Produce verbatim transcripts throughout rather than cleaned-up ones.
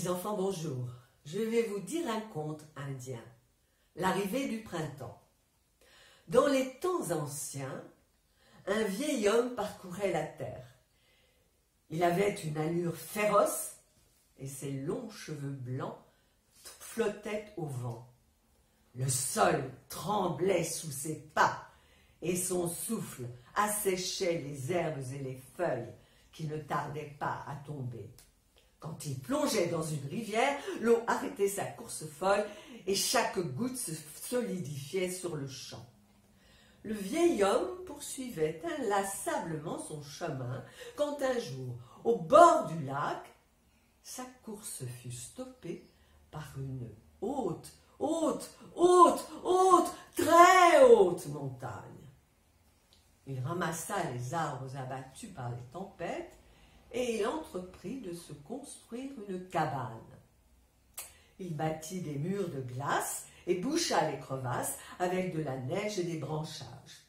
enfants, bonjour. Je vais vous dire un conte indien, l'arrivée du printemps. Dans les temps anciens, un vieil homme parcourait la terre. Il avait une allure féroce et ses longs cheveux blancs flottaient au vent. Le sol tremblait sous ses pas et son souffle asséchait les herbes et les feuilles qui ne tardaient pas à tomber. Quand il plongeait dans une rivière, l'eau arrêtait sa course folle et chaque goutte se solidifiait sur le champ. Le vieil homme poursuivait inlassablement son chemin quand un jour, au bord du lac, sa course fut stoppée par une haute, haute, haute, haute, très haute montagne. Il ramassa les arbres abattus par les tempêtes et il entreprit de se construire une cabane. Il bâtit des murs de glace et boucha les crevasses avec de la neige et des branchages.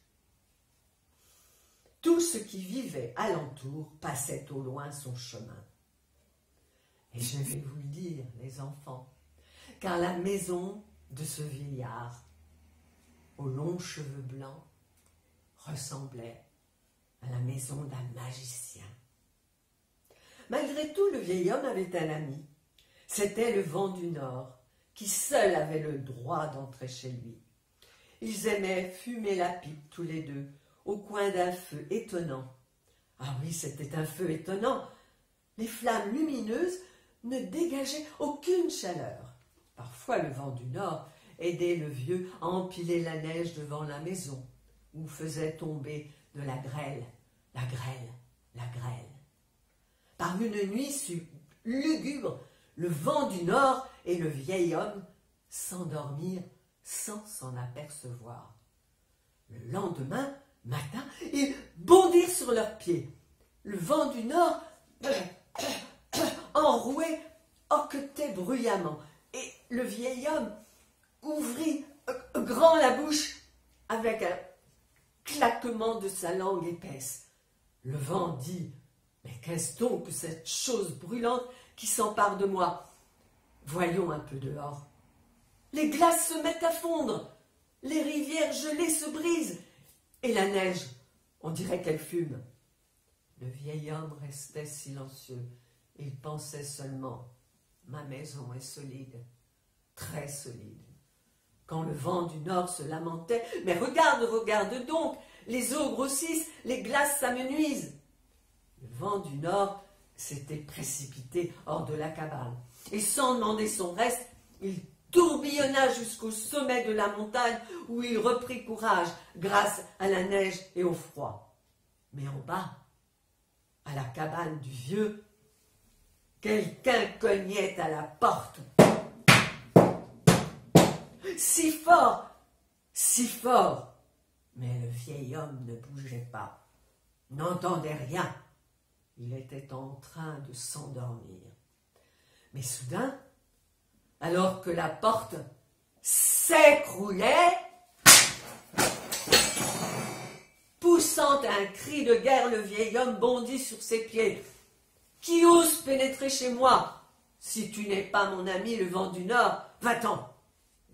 Tout ce qui vivait alentour passait au loin son chemin. Et je vais vous le dire, les enfants, car la maison de ce vieillard, aux longs cheveux blancs, ressemblait à la maison d'un magicien. Malgré tout, le vieil homme avait un ami. C'était le vent du Nord, qui seul avait le droit d'entrer chez lui. Ils aimaient fumer la pipe tous les deux, au coin d'un feu étonnant. Ah oui, c'était un feu étonnant. Les flammes lumineuses ne dégageaient aucune chaleur. Parfois, le vent du Nord aidait le vieux à empiler la neige devant la maison, ou faisait tomber de la grêle, la grêle, la grêle. Par une nuit lugubre, le vent du Nord et le vieil homme s'endormirent sans s'en apercevoir. Le lendemain matin, ils bondirent sur leurs pieds. Le vent du Nord, enroué, hoquetait bruyamment, et le vieil homme ouvrit grand la bouche avec un claquement de sa langue épaisse. Le vent dit: « Mais qu'est-ce donc que cette chose brûlante qui s'empare de moi? Voyons un peu dehors. Les glaces se mettent à fondre, les rivières gelées se brisent, et la neige, on dirait qu'elle fume. » Le vieil homme restait silencieux. Il pensait seulement: « Ma maison est solide, très solide. » Quand le vent du Nord se lamentait: « Mais regarde, regarde donc, les eaux grossissent, les glaces s'amenuisent. » Le vent du Nord s'était précipité hors de la cabane, et sans demander son reste, il tourbillonna jusqu'au sommet de la montagne où il reprit courage grâce à la neige et au froid. Mais en bas, à la cabane du vieux, quelqu'un cognait à la porte. Si fort, si fort, mais le vieil homme ne bougeait pas, n'entendait rien. Il était en train de s'endormir. Mais soudain, alors que la porte s'écroulait, poussant un cri de guerre, le vieil homme bondit sur ses pieds. « Qui ose pénétrer chez moi? Si tu n'es pas mon ami, le vent du Nord, va-t'en, va-t'en !»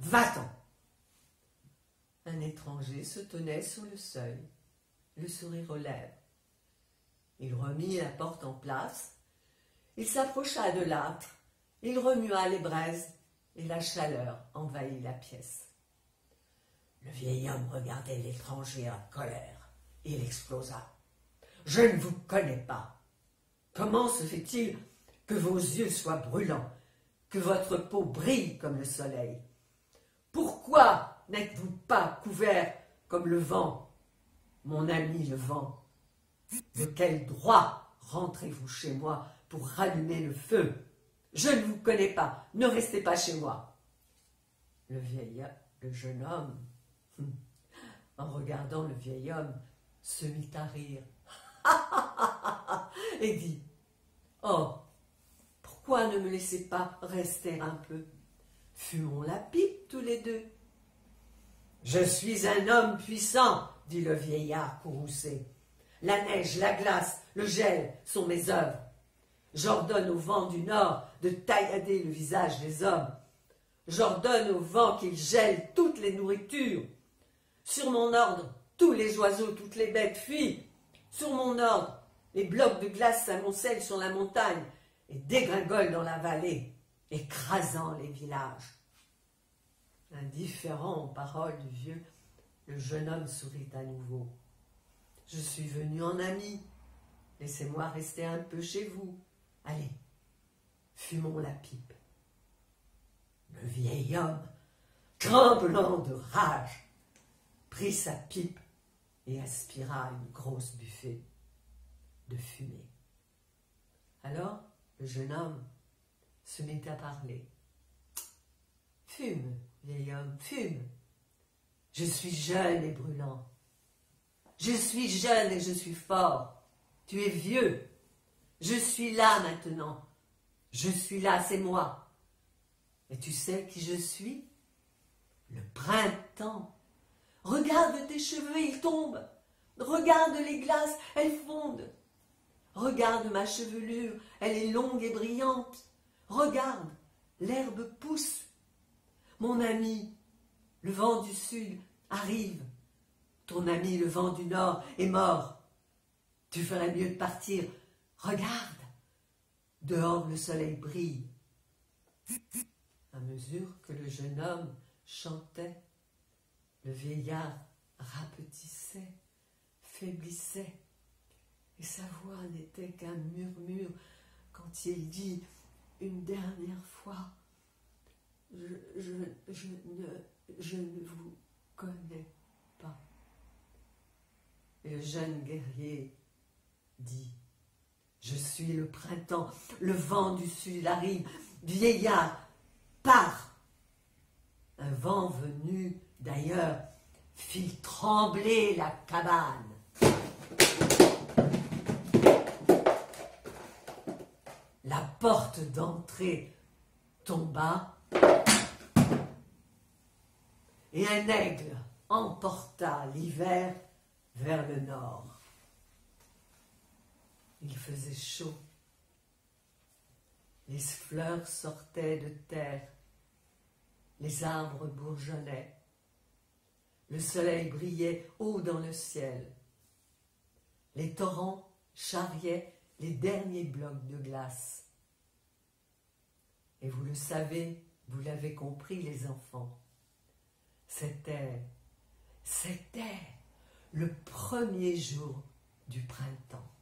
Un étranger se tenait sur le seuil, le sourire aux lèvres. Il remit la porte en place, il s'approcha de l'âtre, il remua les braises et la chaleur envahit la pièce. Le vieil homme regardait l'étranger en colère. Il explosa. « Je ne vous connais pas. Comment se fait-il que vos yeux soient brûlants, que votre peau brille comme le soleil? Pourquoi n'êtes-vous pas couvert comme le vent, mon ami le vent? De quel droit rentrez-vous chez moi pour rallumer le feu? Je ne vous connais pas, ne restez pas chez moi. » Le vieil, le jeune homme, en regardant le vieil homme, se mit à rire et dit: « Oh, pourquoi ne me laissez pas rester un peu? Fumons la pipe tous les deux. »« Je suis un homme puissant, » dit le vieillard courroucé. « La neige, la glace, le gel sont mes œuvres. J'ordonne au vent du nord de taillader le visage des hommes. J'ordonne au vent qu'il gèle toutes les nourritures. Sur mon ordre, tous les oiseaux, toutes les bêtes fuient. Sur mon ordre, les blocs de glace s'amoncellent sur la montagne et dégringolent dans la vallée, écrasant les villages. Indifférent aux paroles du vieux, le jeune homme sourit à nouveau. « Je suis venu en ami. Laissez-moi rester un peu chez vous. Allez, fumons la pipe. » Le vieil homme, tremblant de rage, prit sa pipe et aspira une grosse buffée de fumée. Alors, le jeune homme se mit à parler. « Fume, vieil homme, fume. Je suis jeune et brûlant. Je suis jeune et je suis fort. Tu es vieux. Je suis là maintenant. Je suis là, c'est moi. Et tu sais qui je suis? Le printemps. Regarde tes cheveux, ils tombent. Regarde les glaces, elles fondent. Regarde ma chevelure, elle est longue et brillante. Regarde, l'herbe pousse. Mon ami, le vent du sud arrive. Ton ami, le vent du nord, est mort. Tu ferais mieux de partir. Regarde, dehors le soleil brille. À mesure que le jeune homme chantait, le vieillard rapetissait, faiblissait, et sa voix n'était qu'un murmure quand il dit une dernière fois « Je, je, je, ne, je ne vous connais pas ». Et le jeune guerrier dit « Je suis le printemps, le vent du sud arrive, vieillard, pars !» Un vent venu d'ailleurs fit trembler la cabane. La porte d'entrée tomba et un aigle emporta l'hiver vers le nord. Il faisait chaud. Les fleurs sortaient de terre. Les arbres bourgeonnaient. Le soleil brillait haut dans le ciel. Les torrents charriaient les derniers blocs de glace. Et vous le savez, vous l'avez compris les enfants, c'était, c'était le premier jour du printemps.